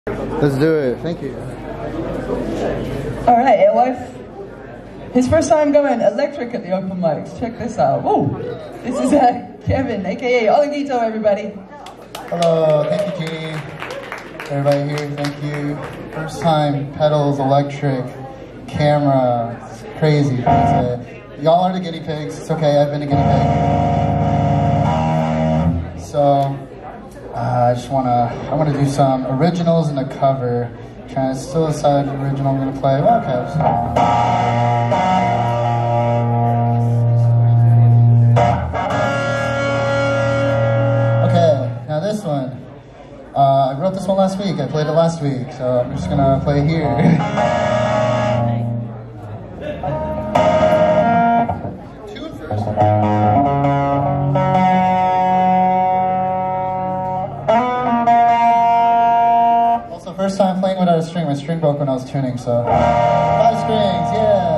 Let's do it. Thank you. All right, Alewife. His first time going electric at the open mics. Check this out. Whoa! This is Kevin, aka Olinguito, everybody. Hello, thank you, Jeannie. Everybody here, thank you. First time pedals, electric, camera. It's crazy. Y'all are the guinea pigs. It's okay. I've been a guinea pig. So I want to do some originals and a cover. Trying to still decide the original I'm gonna play. Okay. Okay, now this one. I wrote this one last week. I played it last week, so I'm just gonna play here. Tune first. First time playing without a string. My string broke when I was tuning, so 5 strings, yeah.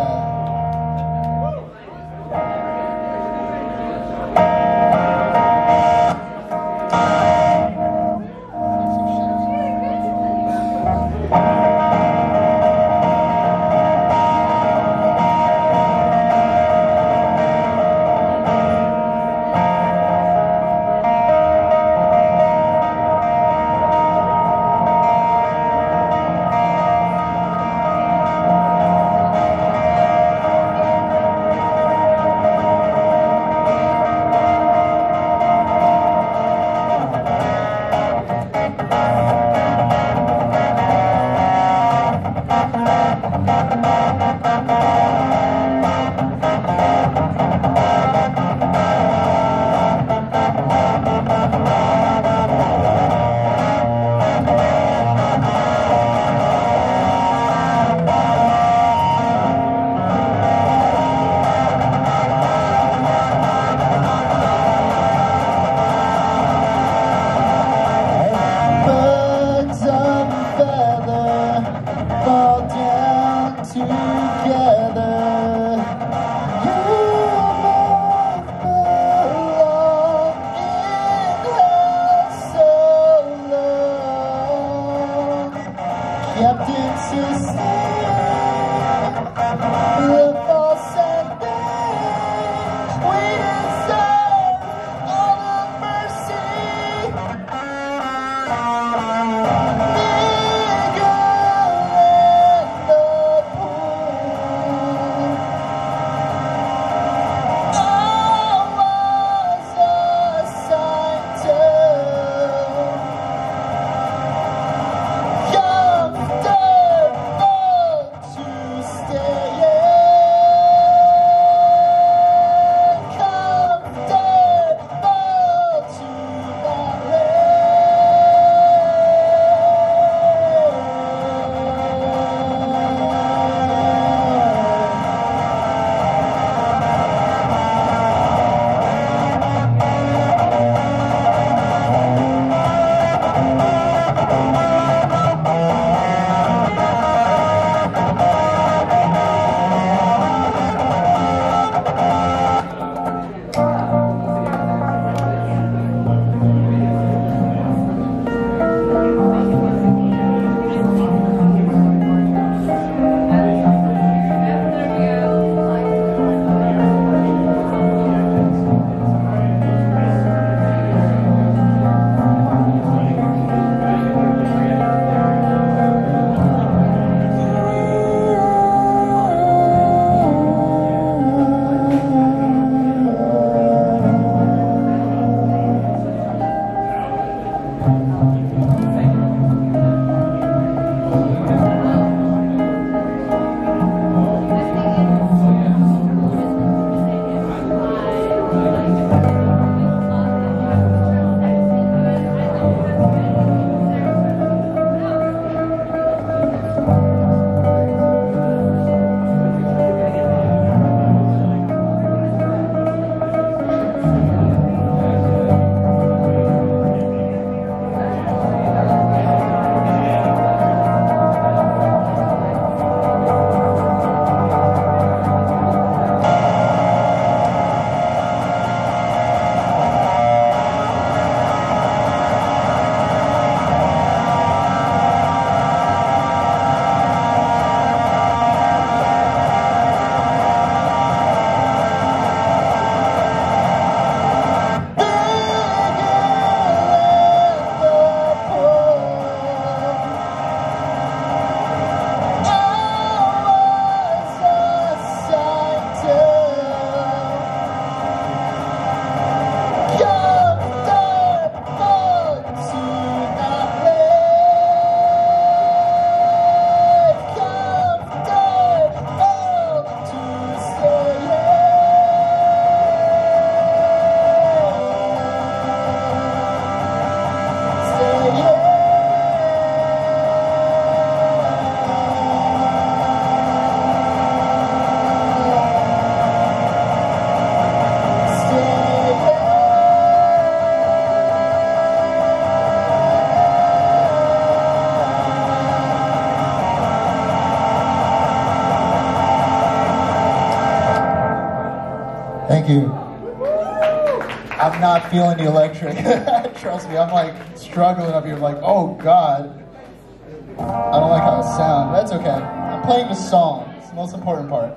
Thank you. I'm not feeling the electric. Trust me, I'm like struggling up here. I'm like, oh God. I don't like how it sounds. That's okay. I'm playing the song. It's the most important part.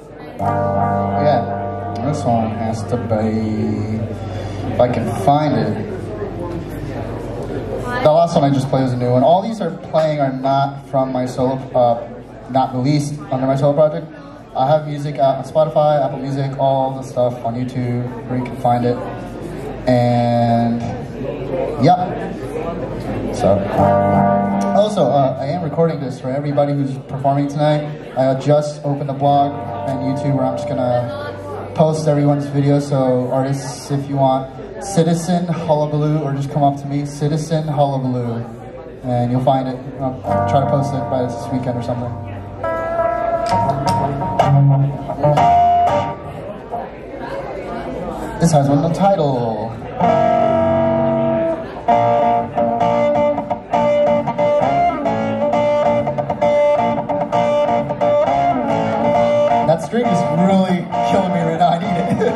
Yeah, this one has to be, if I can find it. The last one I just played was a new one. All these are not from my solo, not released under my solo project. I have music out on Spotify, Apple Music, all the stuff on YouTube where you can find it. And yeah. So also, I am recording this for everybody who's performing tonight. I just opened a blog and YouTube where I'm just gonna post everyone's video. So artists, if you want, Citizen Hullabaloo, or just come up to me, Citizen Hullabaloo, and you'll find it. I'll try to post it by this weekend or something. This has one no title. That string is really killing me right now. I need it.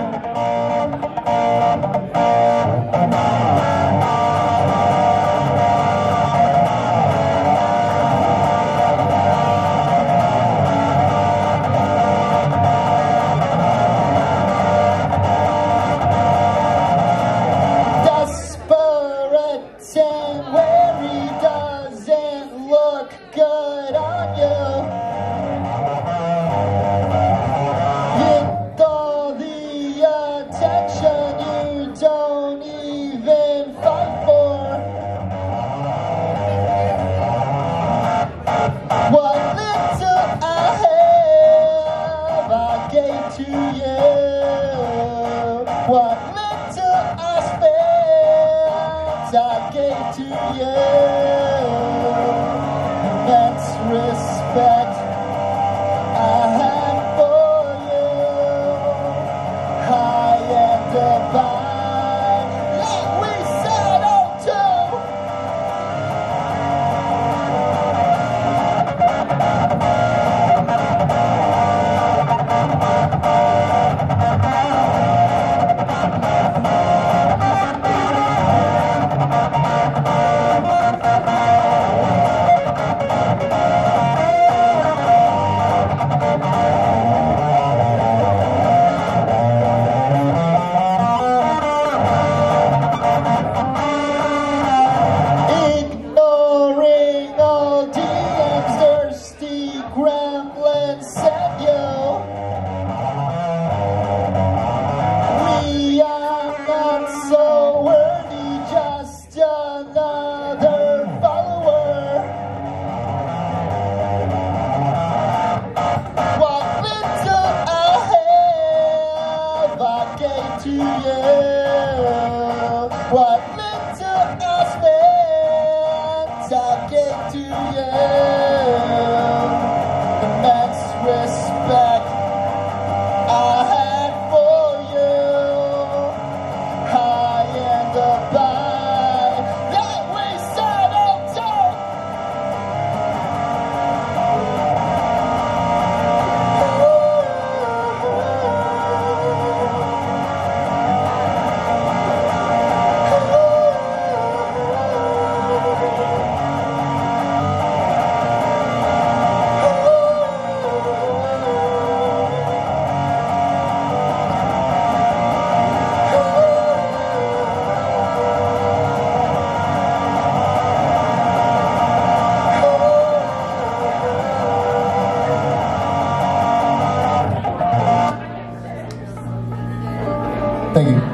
Thank you.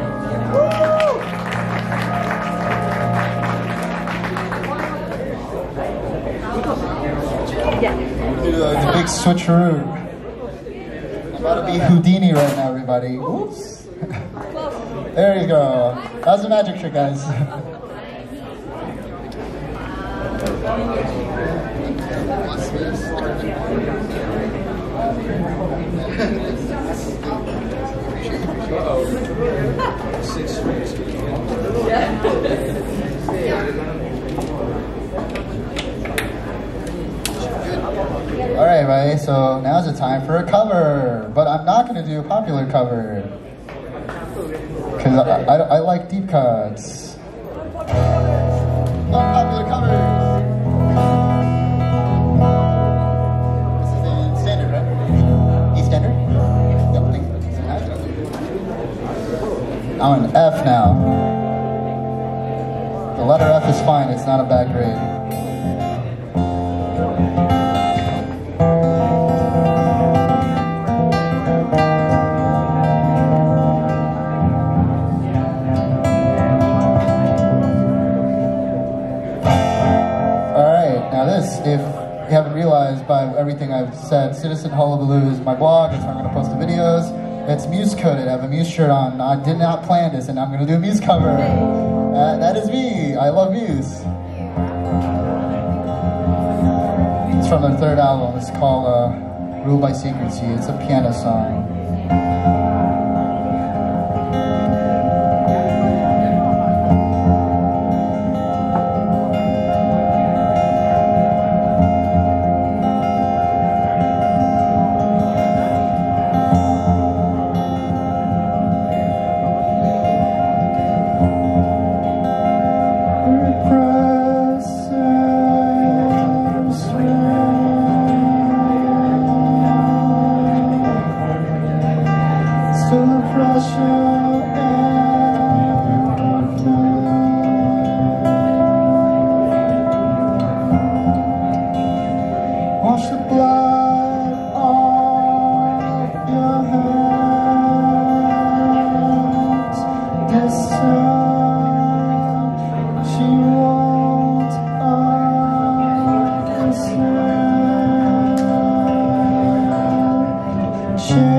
The big switcheroo. I'm about to be Houdini right now, everybody. Whoops. There you go. That was a magic trick, guys. Alright, right, so now's the time for a cover. But I'm not going to do a popular cover. Because I like deep cuts. Unpopular covers. This is the standard, right? E standard? Yep, I think so. I'm an F now. The letter F is fine, it's not a bad grade. If you haven't realized by everything I've said, Citizen Hullabaloo is my blog. It's where I'm going to post the videos. It's Muse coded. I have a Muse shirt on. I did not plan this, and I'm going to do a Muse cover. That is me. I love Muse. It's from their third album. It's called Ruled by Secrecy. It's a piano song. Wash the blood off your hands. This time she won't understand.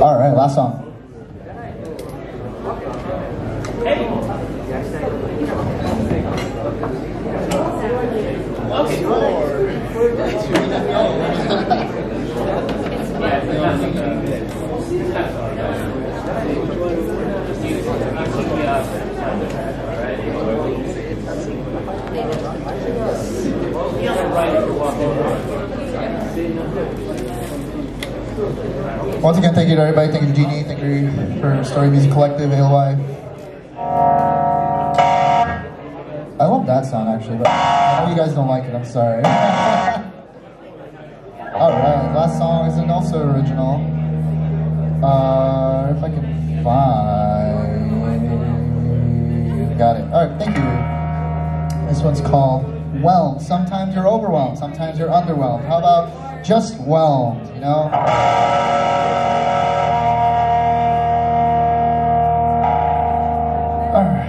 All right, last song. Once again, thank you to everybody. Thank you to Jeannie. Thank you for Astoria Music Collective, Alewife. I love that song actually, but I know you guys don't like it. I'm sorry. All right, last song is an also original. If I can find, got it. All right, thank you. This one's called Whelmed. Sometimes you're overwhelmed, sometimes you're underwhelmed. How about just whelmed, you know? All right.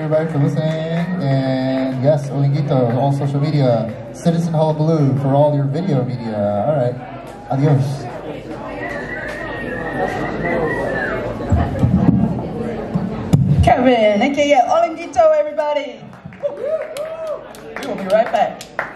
everybody for listening. And yes, Olinguito, all social media. Citizen Hullabaloo for all your video media. All right. Adios. Kevin, aka Olinguito, everybody. We will be right back.